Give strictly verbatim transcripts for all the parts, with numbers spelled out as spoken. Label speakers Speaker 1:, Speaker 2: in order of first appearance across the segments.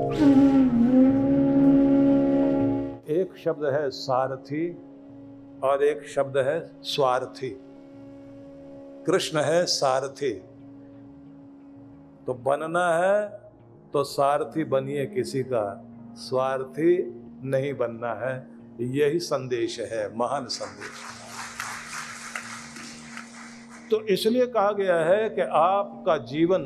Speaker 1: एक शब्द है सारथी और एक शब्द है स्वार्थी। कृष्ण है सारथी, तो बनना है तो सारथी बनिए किसी का, स्वार्थी नहीं बनना है। यही संदेश है, महान संदेश। तो इसलिए कहा गया है कि आपका जीवन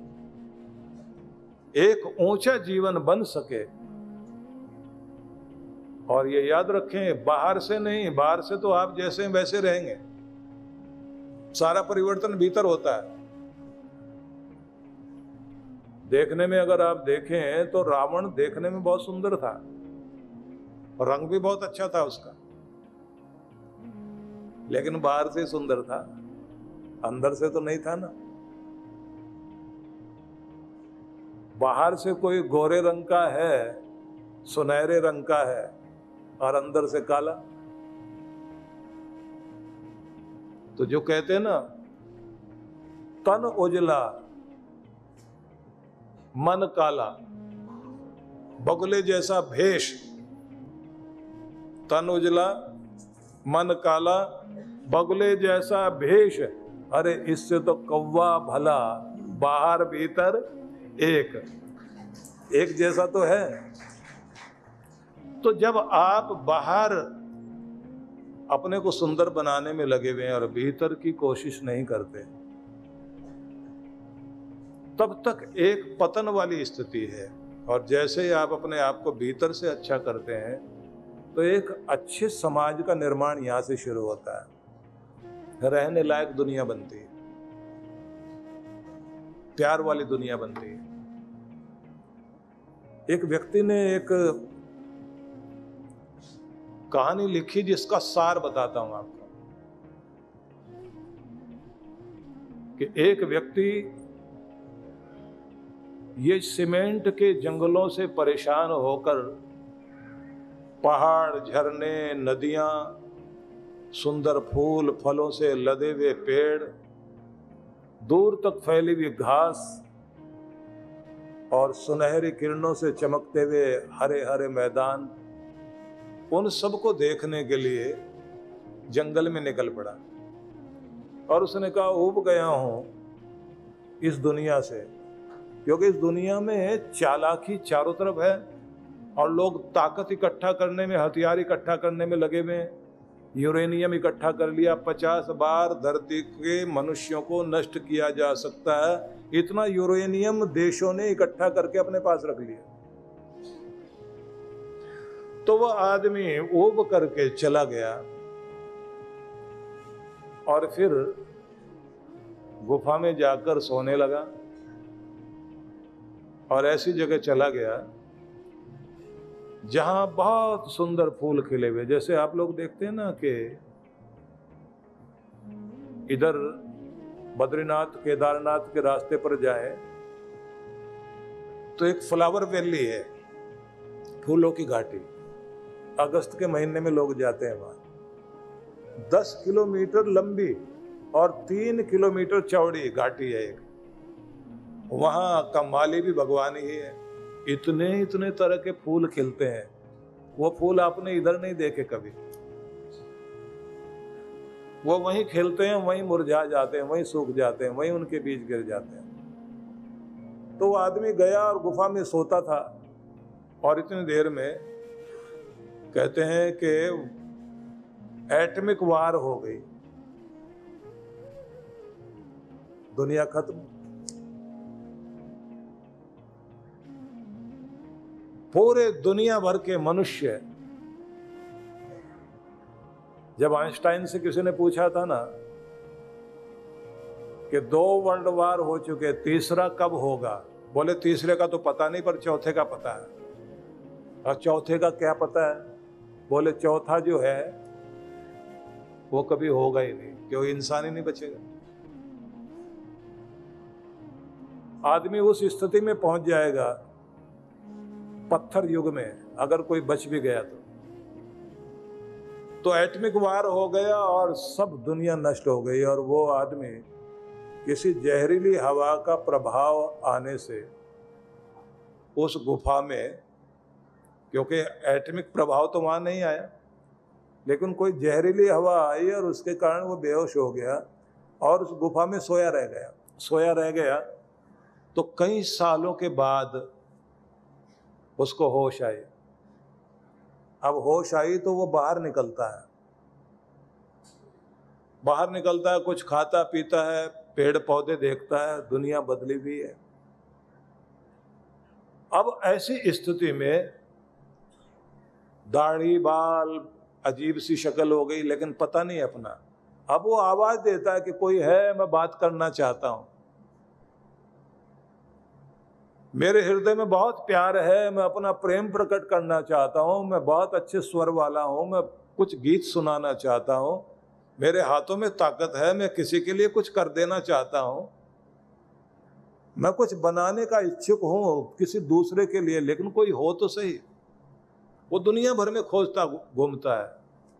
Speaker 1: एक ऊंचा जीवन बन सके। और ये याद रखें, बाहर से नहीं, बाहर से तो आप जैसे वैसे रहेंगे, सारा परिवर्तन भीतर होता है। देखने में अगर आप देखें तो रावण देखने में बहुत सुंदर था, रंग भी बहुत अच्छा था उसका, लेकिन बाहर से सुंदर था, अंदर से तो नहीं था ना। बाहर से कोई गोरे रंग का है, सुनहरे रंग का है, और अंदर से काला। तो जो कहते हैं ना, तन उजला मन काला, बगुले जैसा भेष, तन उजला मन काला, बगुले जैसा भेष। अरे इससे तो कौवा भला, बाहर भीतर एक, एक जैसा तो है। तो जब आप बाहर अपने को सुंदर बनाने में लगे हुए हैं और भीतर की कोशिश नहीं करते, तब तक एक पतन वाली स्थिति है। और जैसे ही आप अपने आप को भीतर से अच्छा करते हैं, तो एक अच्छे समाज का निर्माण यहां से शुरू होता है। रहने लायक दुनिया बनती है, प्यार वाली दुनिया बनती है। एक व्यक्ति ने एक कहानी लिखी जिसका सार बताता हूं आपको, कि एक व्यक्ति ये सीमेंट के जंगलों से परेशान होकर पहाड़, झरने, नदियां, सुंदर फूल फलों से लदे हुए पेड़, दूर तक फैली हुई घास और सुनहरी किरणों से चमकते हुए हरे हरे मैदान, उन सबको देखने के लिए जंगल में निकल पड़ा। और उसने कहा, ऊब गया हूं इस दुनिया से, क्योंकि इस दुनिया में चालाकी चारों तरफ है और लोग ताकत इकट्ठा करने में, हथियार इकट्ठा करने में लगे हुए हैं। यूरेनियम इकट्ठा कर लिया, पचास बार धरती के मनुष्यों को नष्ट किया जा सकता है, इतना यूरेनियम देशों ने इकट्ठा करके अपने पास रख लिया। तो वह आदमी ऊब करके चला गया और फिर गुफा में जाकर सोने लगा। और ऐसी जगह चला गया जहां बहुत सुंदर फूल खिले हुए। जैसे आप लोग देखते हैं ना कि इधर बद्रीनाथ केदारनाथ के रास्ते पर जाए तो एक फ्लावर वैली है, फूलों की घाटी। अगस्त के महीने में लोग जाते हैं वहां। दस किलोमीटर लंबी और तीन किलोमीटर चौड़ी घाटी है एक। वहां का माली भी भगवान ही है। इतने इतने तरह के फूल खिलते हैं, वो फूल आपने इधर नहीं देखे कभी। वो वहीं खिलते हैं, वहीं मुरझा जाते हैं, वहीं सूख जाते हैं, वहीं उनके बीज गिर जाते हैं। तो वो आदमी गया और गुफा में सोता था, और इतनी देर में कहते हैं कि एटॉमिक वार हो गई, दुनिया खत्म। पूरे दुनिया भर के मनुष्य, जब आइंस्टाइन से किसी ने पूछा था ना कि दो वर्ल्ड वार हो चुके, तीसरा कब होगा, बोले तीसरे का तो पता नहीं पर चौथे का पता है। और चौथे का क्या पता है? बोले चौथा जो है वो कभी होगा ही नहीं, क्योंकि इंसान ही नहीं बचेगा। आदमी उस स्थिति में पहुंच जाएगा पत्थर युग में, अगर कोई बच भी गया तो तो एटॉमिक वार हो गया और सब दुनिया नष्ट हो गई। और वो आदमी किसी जहरीली हवा का प्रभाव आने से उस गुफा में, क्योंकि एटमिक प्रभाव तो वहाँ नहीं आया, लेकिन कोई जहरीली हवा आई और उसके कारण वो बेहोश हो गया और उस गुफा में सोया रह गया। सोया रह गया तो कई सालों के बाद उसको होश आई। अब होश आई तो वो बाहर निकलता है, बाहर निकलता है, कुछ खाता पीता है, पेड़ पौधे देखता है, दुनिया बदली हुई है। अब ऐसी स्थिति में दाढ़ी बाल अजीब सी शक्ल हो गई, लेकिन पता नहीं अपना। अब वो आवाज देता है कि कोई है, मैं बात करना चाहता हूं, मेरे हृदय में बहुत प्यार है, मैं अपना प्रेम प्रकट करना चाहता हूं, मैं बहुत अच्छे स्वर वाला हूं, मैं कुछ गीत सुनाना चाहता हूं, मेरे हाथों में ताकत है, मैं किसी के लिए कुछ कर देना चाहता हूं, मैं कुछ बनाने का इच्छुक हूं किसी दूसरे के लिए, लेकिन कोई हो तो सही। वो दुनिया भर में खोजता घूमता है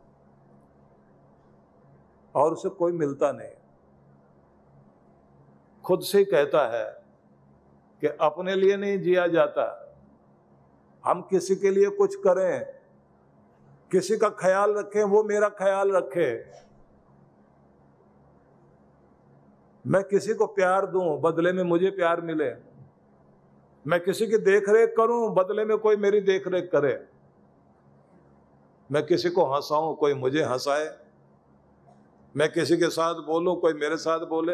Speaker 1: और उसे कोई मिलता नहीं। खुद से ही कहता है कि अपने लिए नहीं जिया जाता, हम किसी के लिए कुछ करें, किसी का ख्याल रखें, वो मेरा ख्याल रखे। मैं किसी को प्यार दूं, बदले में मुझे प्यार मिले। मैं किसी की देख रेख करूं, बदले में कोई मेरी देख रेख करे। मैं किसी को हंसाऊं, कोई मुझे हंसाए। मैं किसी के साथ बोलूं, कोई मेरे साथ बोले।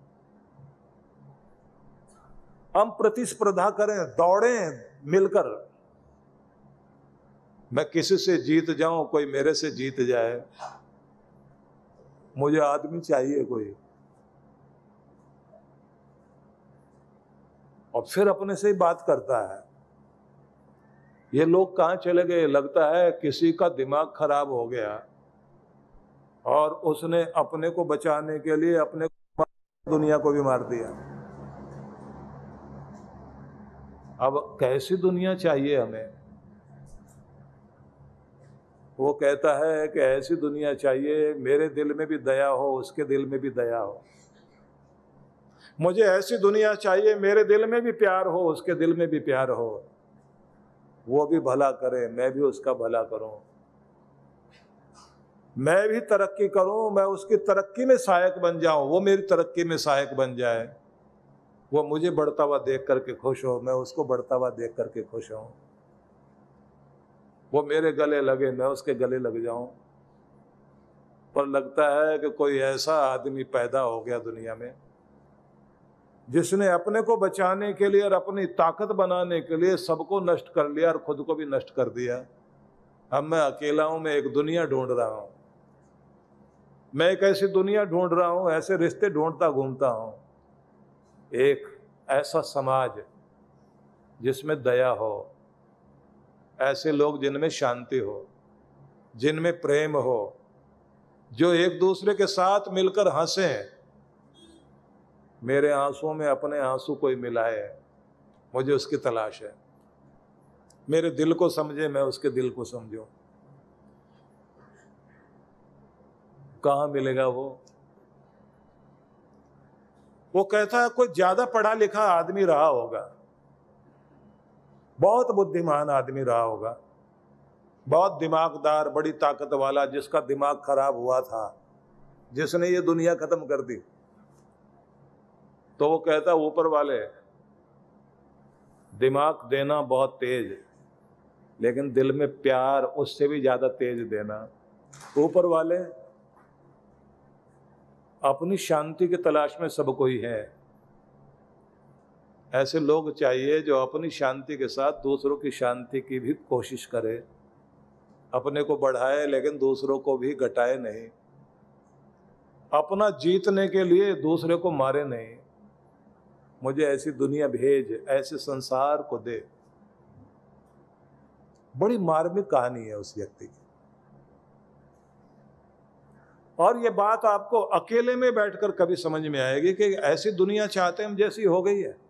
Speaker 1: हम प्रतिस्पर्धा करें, दौड़ें मिलकर। मैं किसी से जीत जाऊं, कोई मेरे से जीत जाए। मुझे आदमी चाहिए कोई। और फिर अपने से ही बात करता है। ये लोग कहाँ चले गए? लगता है किसी का दिमाग खराब हो गया और उसने अपने को बचाने के लिए अपने दुनिया को भी मार दिया। अब कैसी दुनिया चाहिए हमें? वो कहता है कि ऐसी दुनिया चाहिए, मेरे दिल में भी दया हो, उसके दिल में भी दया हो। मुझे ऐसी दुनिया चाहिए, मेरे दिल में भी प्यार हो, उसके दिल में भी प्यार हो। वो भी भला करे, मैं भी उसका भला करूं। मैं भी तरक्की करूं, मैं उसकी तरक्की में सहायक बन जाऊं, वो मेरी तरक्की में सहायक बन जाए। वो मुझे बढ़ता हुआ देख करके खुश हो, मैं उसको बढ़ता हुआ देख करके खुश हूं। वो मेरे गले लगे, मैं उसके गले लग जाऊं। पर लगता है कि कोई ऐसा आदमी पैदा हो गया दुनिया में जिसने अपने को बचाने के लिए और अपनी ताकत बनाने के लिए सबको नष्ट कर लिया और खुद को भी नष्ट कर दिया। अब मैं अकेला हूं, मैं एक दुनिया ढूंढ रहा हूं। मैं एक ऐसी दुनिया ढूंढ रहा हूं, ऐसे रिश्ते ढूंढता घूमता हूं। एक ऐसा समाज जिसमें दया हो, ऐसे लोग जिनमें शांति हो, जिनमें प्रेम हो, जो एक दूसरे के साथ मिलकर हंसें। मेरे आंसुओं में अपने आंसू कोई मिलाए, मुझे उसकी तलाश है। मेरे दिल को समझे, मैं उसके दिल को समझूं। कहाँ मिलेगा वो? वो कहता है कोई ज्यादा पढ़ा लिखा आदमी रहा होगा, बहुत बुद्धिमान आदमी रहा होगा, बहुत दिमागदार, बड़ी ताकत वाला, जिसका दिमाग खराब हुआ था, जिसने ये दुनिया खत्म कर दी। तो वो कहता ऊपर वाले, दिमाग देना बहुत तेज, लेकिन दिल में प्यार उससे भी ज्यादा तेज देना। ऊपर वाले अपनी शांति की तलाश में सबको ही है। ऐसे लोग चाहिए जो अपनी शांति के साथ दूसरों की शांति की भी कोशिश करे, अपने को बढ़ाए लेकिन दूसरों को भी घटाए नहीं, अपना जीतने के लिए दूसरे को मारे नहीं। मुझे ऐसी दुनिया भेज, ऐसे संसार को दे। बड़ी मार्मिक कहानी है उस व्यक्ति की। और ये बात आपको अकेले में बैठकर कभी समझ में आएगी कि ऐसी दुनिया चाहते हम जैसी हो गई है।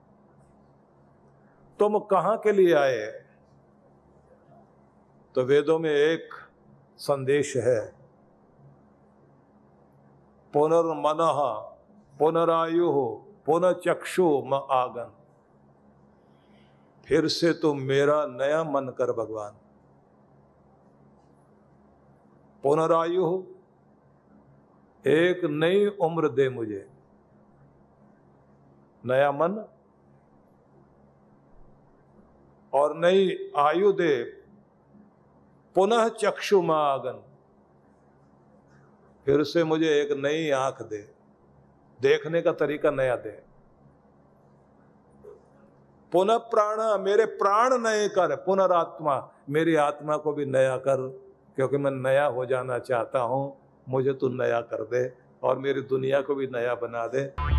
Speaker 1: तुम कहां के लिए आए? तो वेदों में एक संदेश है, पुनर्मनः पुनरायु पुनर्चक्षु म आगन। फिर से तो मेरा नया मन कर भगवान। पुनरायु, एक नई उम्र दे मुझे, नया मन और नई आयु दे। पुनः चक्षुमागन, फिर से मुझे एक नई आंख दे, देखने का तरीका नया दे। पुनः प्राण, मेरे प्राण नए कर। पुनरात्मा, मेरी आत्मा को भी नया कर, क्योंकि मैं नया हो जाना चाहता हूं। मुझे तू नया कर दे और मेरी दुनिया को भी नया बना दे।